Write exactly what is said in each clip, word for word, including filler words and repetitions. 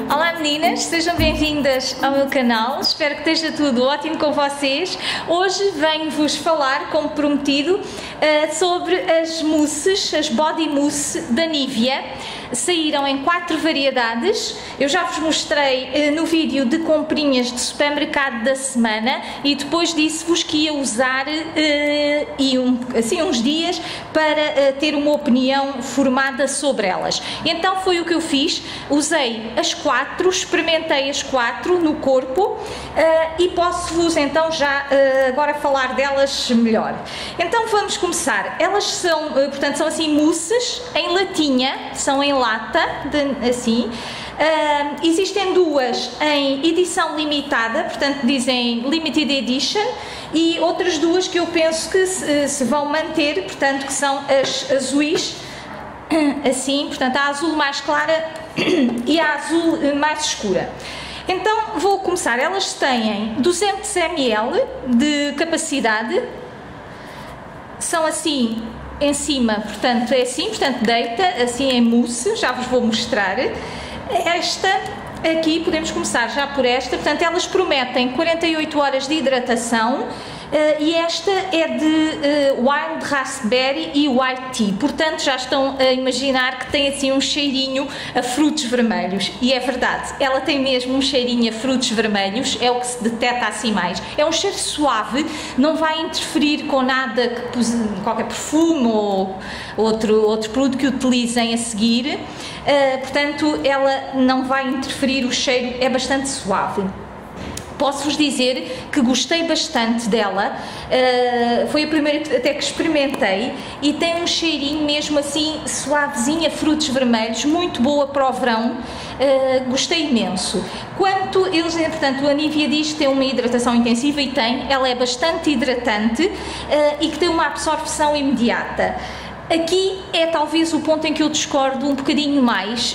Olá meninas, sejam bem-vindas ao meu canal, espero que esteja tudo ótimo com vocês. Hoje venho-vos falar, como prometido, sobre as mousses, as body mousse da Nivea. Saíram em quatro variedades, eu já vos mostrei no vídeo de comprinhas de supermercado da semana e depois disse-vos que ia usar uh, e um, assim uns dias para uh, ter uma opinião formada sobre elas. Então foi o que eu fiz, usei as quatro, experimentei as quatro no corpo uh, e posso-vos então já uh, agora falar delas melhor. Então vamos começar. Elas são, uh, portanto, são assim mousses em latinha, são em lata, de, assim. Uh, existem duas em edição limitada, portanto dizem Limited Edition, e outras duas que eu penso que se, se vão manter, portanto que são as azuis, assim, portanto a azul mais clara e a azul mais escura. Então vou começar. Elas têm duzentos mililitros de capacidade, são assim em cima, portanto é assim, portanto deita assim em mousse, já vos vou mostrar. Esta aqui, podemos começar já por esta, portanto elas prometem quarenta e oito horas de hidratação. Uh, e esta é de uh, wild raspberry e white tea, portanto já estão a imaginar que tem assim um cheirinho a frutos vermelhos, e é verdade, ela tem mesmo um cheirinho a frutos vermelhos, é o que se detecta assim mais. É um cheiro suave, não vai interferir com nada, que, qualquer perfume ou outro, outro produto que utilizem a seguir, uh, portanto ela não vai interferir, o cheiro é bastante suave. Posso-vos dizer que gostei bastante dela, uh, foi a primeira até que experimentei e tem um cheirinho mesmo assim suavezinho a frutos vermelhos, muito boa para o verão, uh, gostei imenso. Quanto eles, portanto, a Nivea diz que tem uma hidratação intensiva e tem, ela é bastante hidratante uh, e que tem uma absorção imediata. Aqui é talvez o ponto em que eu discordo um bocadinho mais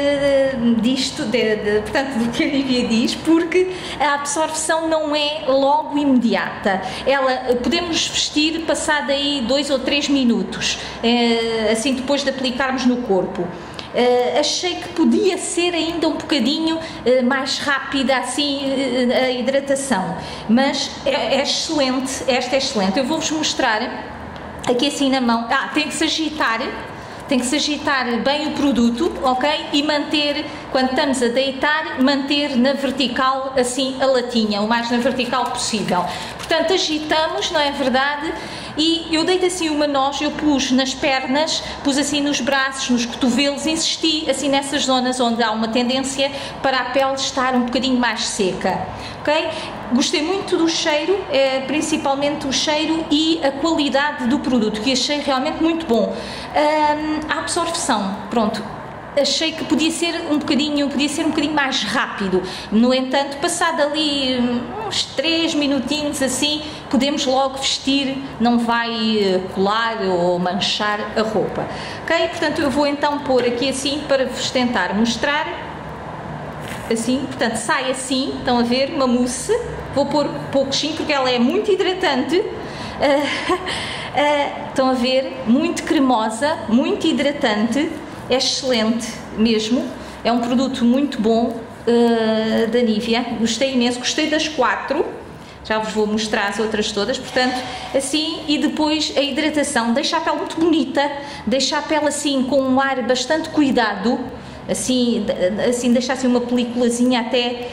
uh, disto, de, de, portanto, do que a Nivea diz, porque a absorção não é logo imediata. Ela, podemos vestir passado aí dois ou três minutos, uh, assim depois de aplicarmos no corpo. Uh, achei que podia ser ainda um bocadinho uh, mais rápida assim uh, a hidratação, mas é, é excelente, esta é excelente. Eu vou-vos mostrar aqui assim na mão. Ah, tem que se agitar, tem que se agitar bem o produto, ok? E manter, quando estamos a deitar, manter na vertical assim a latinha, o mais na vertical possível. Portanto, agitamos, não é verdade? E eu deito assim uma noz, eu pus nas pernas, pus assim nos braços, nos cotovelos, insisti assim nessas zonas onde há uma tendência para a pele estar um bocadinho mais seca, ok? Gostei muito do cheiro, eh, principalmente o cheiro e a qualidade do produto, que achei realmente muito bom. Um, a absorção, pronto, achei que podia ser um bocadinho, podia ser um bocadinho mais rápido. No entanto, passado ali uns três minutinhos assim, podemos logo vestir, não vai colar ou manchar a roupa, ok? Portanto, eu vou então pôr aqui assim para vos tentar mostrar. Assim, portanto, sai assim, estão a ver, uma mousse. Vou pôr pouquinho porque ela é muito hidratante. Uh, uh, estão a ver, muito cremosa, muito hidratante, é excelente mesmo. É um produto muito bom uh, da Nivea. Gostei imenso, gostei das quatro. Já vos vou mostrar as outras todas, portanto, assim, e depois a hidratação, deixa a pele muito bonita, deixa a pele assim com um ar bastante cuidado, assim, assim deixa assim uma peliculazinha até,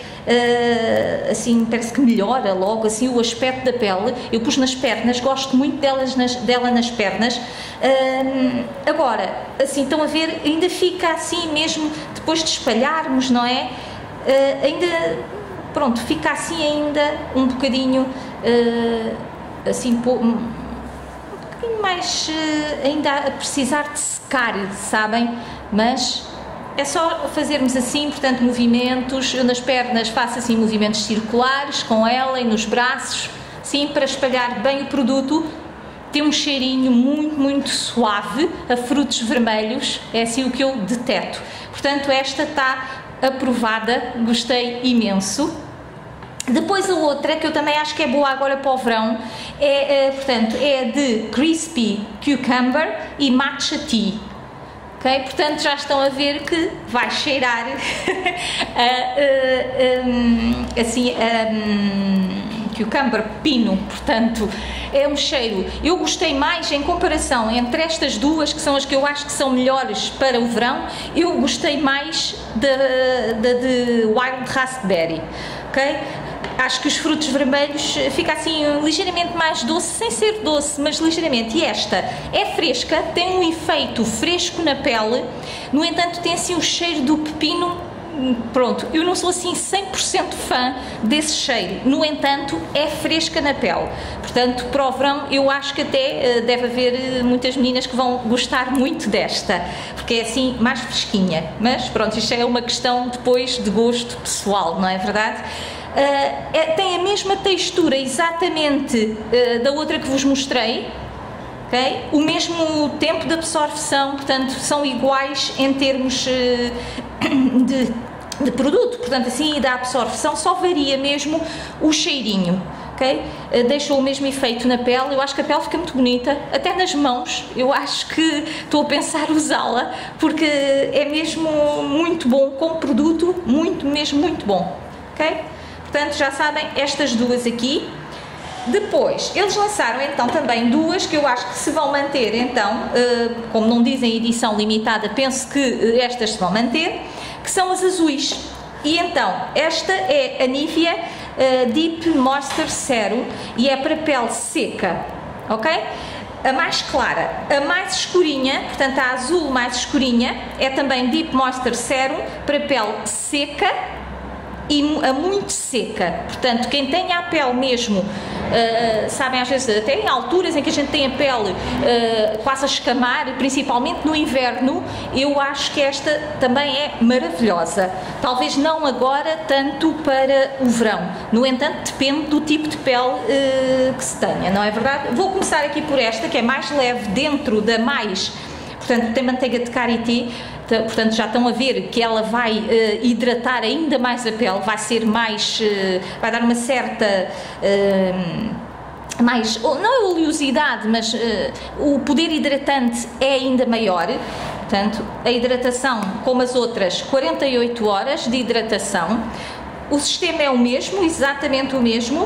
uh, assim, parece que melhora logo, assim, o aspecto da pele. Eu pus nas pernas, gosto muito delas nas, dela nas pernas. Uh, agora, assim, estão a ver, ainda fica assim mesmo, depois de espalharmos, não é? Uh, ainda... Pronto, fica assim ainda um bocadinho, uh, assim, um bocadinho mais, uh, ainda a precisar de secar, sabem? Mas é só fazermos assim, portanto, movimentos, eu nas pernas faço assim movimentos circulares com ela e nos braços, sim, para espalhar bem o produto. Tem um cheirinho muito, muito suave a frutos vermelhos, é assim o que eu deteto. Portanto, esta está aprovada, gostei imenso. Depois a outra, que eu também acho que é boa agora para o verão, é, é, portanto, é de Crispy Cucumber e Matcha Tea. ok? Portanto, já estão a ver que vai cheirar a, a, a, assim, a, cucumber, pepino, portanto, é um cheiro. Eu gostei mais, em comparação entre estas duas, que são as que eu acho que são melhores para o verão, eu gostei mais da, da de Wild Raspberry, ok? Acho que os frutos vermelhos fica assim ligeiramente mais doce, sem ser doce, mas ligeiramente. E esta é fresca, tem um efeito fresco na pele, no entanto tem assim o cheiro do pepino. Pronto, eu não sou assim cem por cento fã desse cheiro, no entanto é fresca na pele, portanto para o verão eu acho que até deve haver muitas meninas que vão gostar muito desta, porque é assim mais fresquinha, mas pronto, isto é uma questão depois de gosto pessoal, não é verdade? Uh, é, tem a mesma textura exatamente uh, da outra que vos mostrei, okay? O mesmo tempo de absorção, portanto são iguais em termos uh, de, de produto, portanto assim da absorção, só varia mesmo o cheirinho, ok? Uh, deixa o mesmo efeito na pele, eu acho que a pele fica muito bonita, até nas mãos, eu acho que estou a pensar usá-la, porque é mesmo muito bom como produto, muito mesmo muito bom, ok? Portanto, já sabem, estas duas aqui. Depois, eles lançaram então também duas que eu acho que se vão manter, então, como não dizem edição limitada, penso que estas se vão manter, que são as azuis. E então, esta é a Nivea Deep Moisture Serum e é para pele seca, ok? A mais clara, a mais escurinha, portanto a azul mais escurinha, é também Deep Moisture Serum para pele seca e a muito seca, portanto quem tem a pele mesmo, uh, sabem às vezes até em alturas em que a gente tem a pele uh, quase a escamar, principalmente no inverno, eu acho que esta também é maravilhosa, talvez não agora tanto para o verão, no entanto depende do tipo de pele uh, que se tenha, não é verdade? Vou começar aqui por esta que é mais leve dentro da mais, portanto tem manteiga de karité. Portanto já estão a ver que ela vai uh, hidratar ainda mais a pele, vai ser mais, uh, vai dar uma certa, uh, mais, não é oleosidade, mas uh, o poder hidratante é ainda maior, portanto a hidratação como as outras, quarenta e oito horas de hidratação, o sistema é o mesmo, exatamente o mesmo, uh,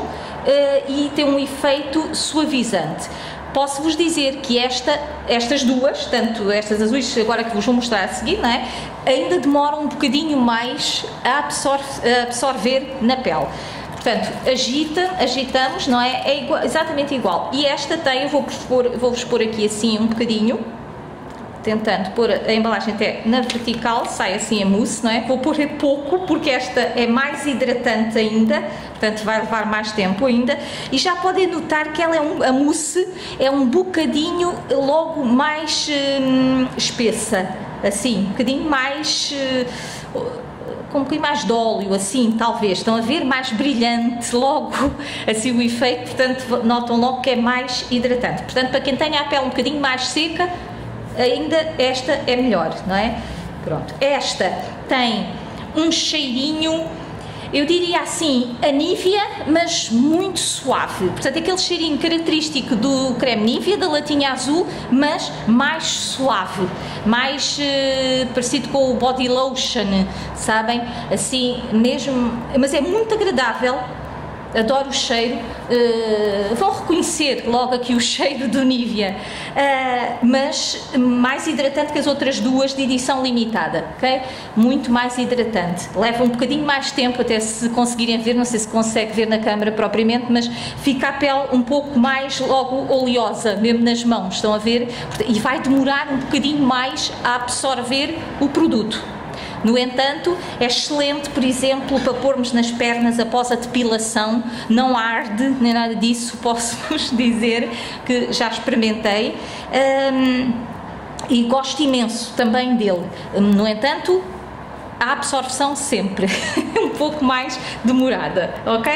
e tem um efeito suavizante. Posso-vos dizer que esta, estas duas, tanto estas azuis agora que vos vou mostrar a seguir, não é? Ainda demoram um bocadinho mais a, absor a absorver na pele. Portanto, agita, agitamos, não é? É igual, exatamente igual. E esta tem, eu vou-vos pôr, vou-vos pôr aqui assim um bocadinho, tentando pôr a embalagem até na vertical, sai assim a mousse, não é? Vou pôr pouco, porque esta é mais hidratante ainda, portanto vai levar mais tempo ainda, e já podem notar que ela é um, a mousse é um bocadinho logo mais hum, espessa, assim, um bocadinho mais... Hum, com um bocadinho mais de óleo, assim, talvez, estão a ver, mais brilhante logo, assim o efeito, portanto notam logo que é mais hidratante, portanto para quem tenha a pele um bocadinho mais seca, ainda esta é melhor, não é? Pronto, esta tem um cheirinho, eu diria assim, a Nivea, mas muito suave, portanto aquele cheirinho característico do creme Nivea, da latinha azul, mas mais suave, mais uh, parecido com o body lotion, sabem? Assim, mesmo, mas é muito agradável. Adoro o cheiro, uh, vão reconhecer logo aqui o cheiro do Nivea, uh, mas mais hidratante que as outras duas de edição limitada, ok? Muito mais hidratante, leva um bocadinho mais tempo até se conseguirem ver, não sei se consegue ver na câmera propriamente, mas fica a pele um pouco mais logo oleosa, mesmo nas mãos, estão a ver? E vai demorar um bocadinho mais a absorver o produto. No entanto, é excelente, por exemplo, para pormos nas pernas após a depilação, não arde, nem nada disso, posso-vos dizer que já experimentei um, e gosto imenso também dele. No entanto, a absorção sempre um pouco mais demorada, ok?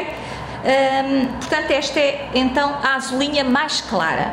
Um, portanto, esta é então a azulinha mais clara.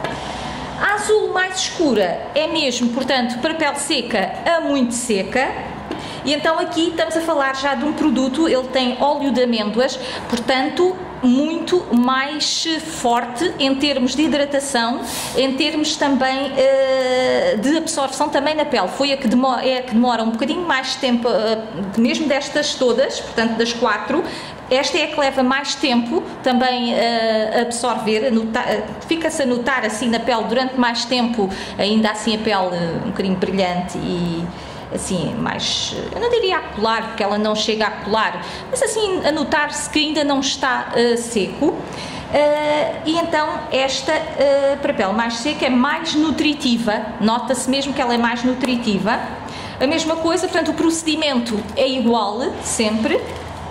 A azul mais escura é mesmo, portanto, para pele seca a muito seca. E então aqui estamos a falar já de um produto, ele tem óleo de amêndoas, portanto muito mais forte em termos de hidratação, em termos também uh, de absorção também na pele. Foi a que demora, é a que demora um bocadinho mais tempo, mesmo destas todas, portanto das quatro, esta é a que leva mais tempo também a absorver, fica-se a notar assim na pele durante mais tempo, ainda assim a pele um bocadinho brilhante e assim, mais, eu não diria a colar, porque ela não chega a colar, mas assim, a notar-se que ainda não está uh, seco. Uh, e então esta uh, para a pele mais seca é mais nutritiva, nota-se mesmo que ela é mais nutritiva. A mesma coisa, portanto o procedimento é igual sempre.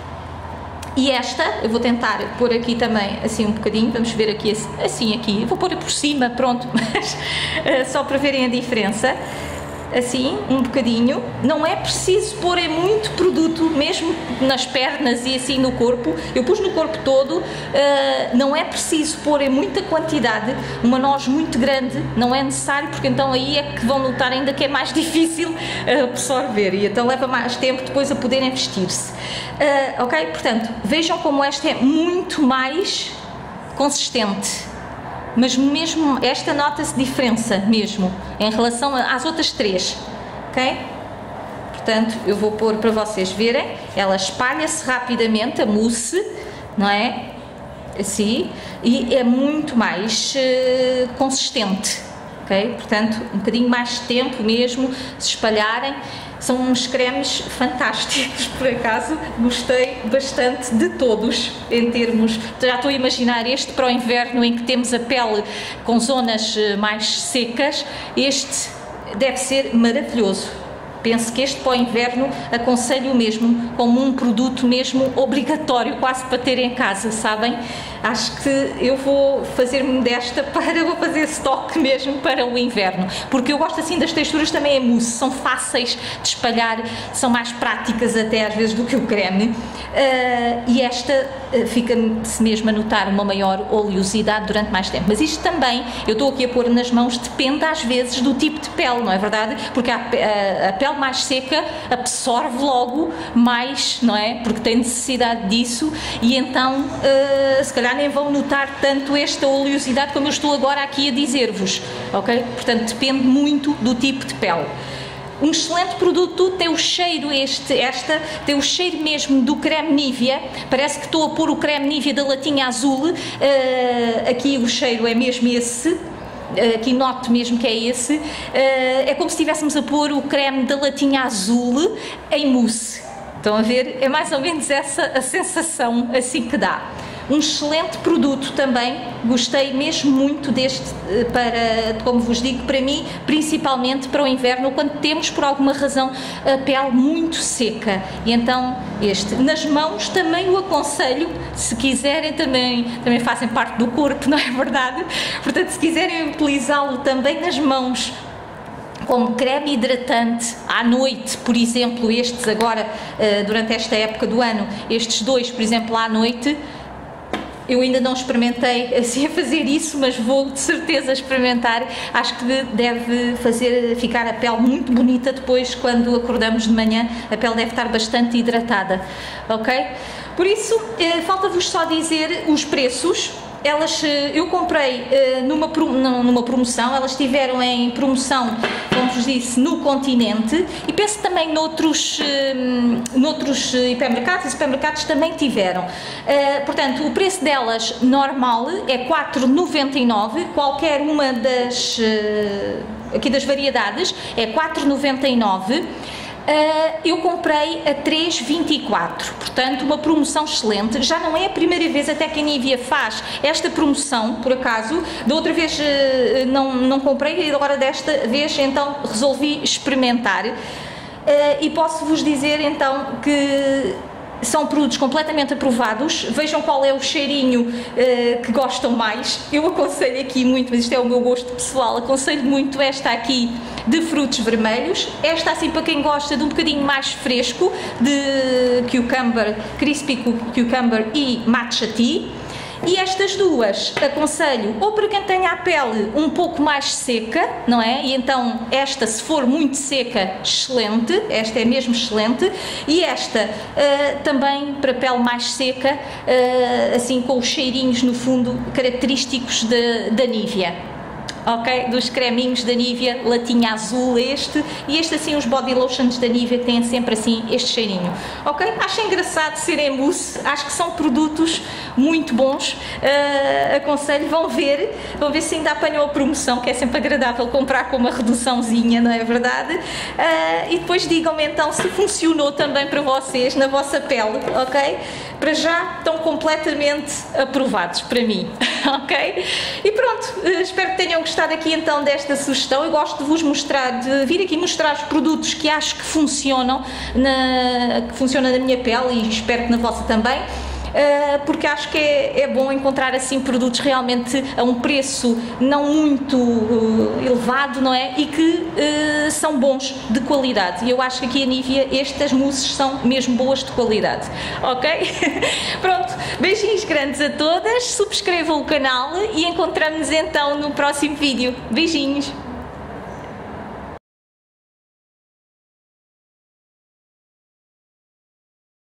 E esta, eu vou tentar pôr aqui também assim um bocadinho, vamos ver aqui assim aqui, eu vou pôr por cima, pronto, mas uh, só para verem a diferença. Assim, um bocadinho, não é preciso pôr é muito produto, mesmo nas pernas e assim no corpo, eu pus no corpo todo, uh, não é preciso pôr em muita quantidade, uma noz muito grande, não é necessário, porque então aí é que vão notar ainda que é mais difícil absorver e então leva mais tempo depois a poderem vestir-se. Uh, ok? Portanto, vejam como esta é muito mais consistente. Mas mesmo esta nota-se diferença mesmo em relação às outras três, ok? Portanto, eu vou pôr para vocês verem, ela espalha-se rapidamente, a mousse, não é? Assim, e é muito mais uh, consistente, ok? Portanto, um bocadinho mais tempo mesmo, se espalharem. São uns cremes fantásticos, por acaso, gostei bastante de todos, em termos, já estou a imaginar este para o inverno em que temos a pele com zonas mais secas, este deve ser maravilhoso. Penso que este para o inverno aconselho mesmo como um produto mesmo obrigatório, quase para ter em casa, sabem? Acho que eu vou fazer-me desta para, vou fazer estoque mesmo para o inverno, porque eu gosto assim das texturas também em mousse, são fáceis de espalhar, são mais práticas até às vezes do que o creme, uh, e esta uh, fica-se mesmo a notar uma maior oleosidade durante mais tempo, mas isto também, eu estou aqui a pôr nas mãos, depende às vezes do tipo de pele, não é verdade? Porque a, a, a pele mais seca absorve logo mais, não é? Porque tem necessidade disso e então uh, se calhar nem vão notar tanto esta oleosidade como eu estou agora aqui a dizer-vos, ok? Portanto, depende muito do tipo de pele. Um excelente produto, tem o cheiro este, esta, tem o cheiro mesmo do creme Nivea, parece que estou a pôr o creme Nivea da latinha azul, uh, aqui o cheiro é mesmo esse. Aqui noto mesmo que é esse, é como se estivéssemos a pôr o creme da latinha azul em mousse. Estão a ver? É mais ou menos essa a sensação assim que dá. Um excelente produto também, gostei mesmo muito deste, para, como vos digo, para mim, principalmente para o inverno, quando temos por alguma razão a pele muito seca. E então este, nas mãos também o aconselho, se quiserem também, também fazem parte do corpo, não é verdade? Portanto, se quiserem utilizá-lo também nas mãos, como creme hidratante à noite, por exemplo, estes agora, durante esta época do ano, estes dois, por exemplo, à noite, eu ainda não experimentei assim a fazer isso, mas vou de certeza experimentar. Acho que deve fazer ficar a pele muito bonita depois quando acordamos de manhã, a pele deve estar bastante hidratada, ok? Por isso, falta-vos só dizer os preços. Elas, eu comprei numa, numa promoção, elas estiveram em promoção, como vos disse, no continente e penso também noutros, noutros hipermercados e supermercados também tiveram. Portanto, o preço delas normal é quatro vírgula noventa e nove, qualquer uma das, aqui das variedades é quatro vírgula noventa e nove. Uh, eu comprei a três vírgula vinte e quatro, portanto uma promoção excelente. Já não é a primeira vez até que a Nivea faz esta promoção, por acaso. Da outra vez uh, não, não comprei e agora desta vez então resolvi experimentar. Uh, e posso vos dizer então que são produtos completamente aprovados. Vejam qual é o cheirinho uh, que gostam mais. Eu aconselho aqui muito, mas isto é o meu gosto pessoal, aconselho muito esta aqui de frutos vermelhos. Esta assim para quem gosta de um bocadinho mais fresco, de cucumber, crispy cucumber e matcha tea. E estas duas aconselho ou para quem tenha a pele um pouco mais seca, não é? E então esta, se for muito seca, excelente, esta é mesmo excelente, e esta uh, também para pele mais seca, uh, assim com os cheirinhos no fundo característicos da Nivea. ok? Dos creminhos da Nivea, latinha azul este, e este assim os body lotions da Nivea que têm sempre assim este cheirinho, ok? Acho engraçado serem mousse, acho que são produtos muito bons, uh, aconselho, vão ver, vão ver se ainda apanham a promoção, que é sempre agradável comprar com uma reduçãozinha, não é verdade? Uh, e depois digam-me então se funcionou também para vocês, na vossa pele, ok? Para já estão completamente aprovados para mim, ok? E pronto, espero que tenham gostado aqui então desta sugestão. Eu gosto de vos mostrar, de vir aqui mostrar os produtos que acho que funcionam, na, que funcionam na minha pele e espero que na vossa também. Uh, porque acho que é, é bom encontrar assim produtos realmente a um preço não muito uh, elevado, não é? E que uh, são bons, de qualidade. E eu acho que aqui a Nivea, estas mousses são mesmo boas de qualidade, ok? Pronto, beijinhos grandes a todas, subscrevam o canal e encontramos-nos então no próximo vídeo. Beijinhos!